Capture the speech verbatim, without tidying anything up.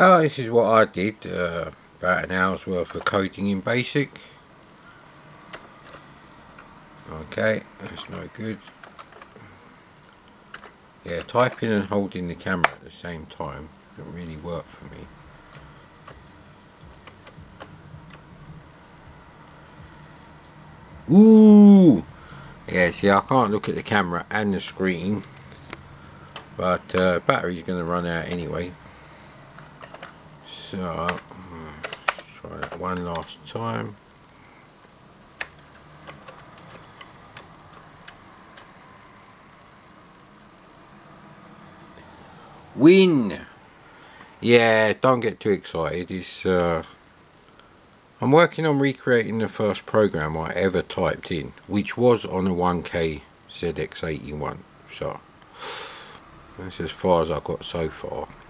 Well, this is what I did, uh, about an hour's worth of coding in BASIC. Okay, that's no good. Yeah, typing and holding the camera at the same time doesn't really work for me. Ooh! Yeah, see, I can't look at the camera and the screen, but uh, battery's going to run out anyway. So, let's try that one last time. Win! Yeah, don't get too excited. It's, uh, I'm working on recreating the first program I ever typed in, which was on a one K Z X eighty-one. So, that's as far as I got so far.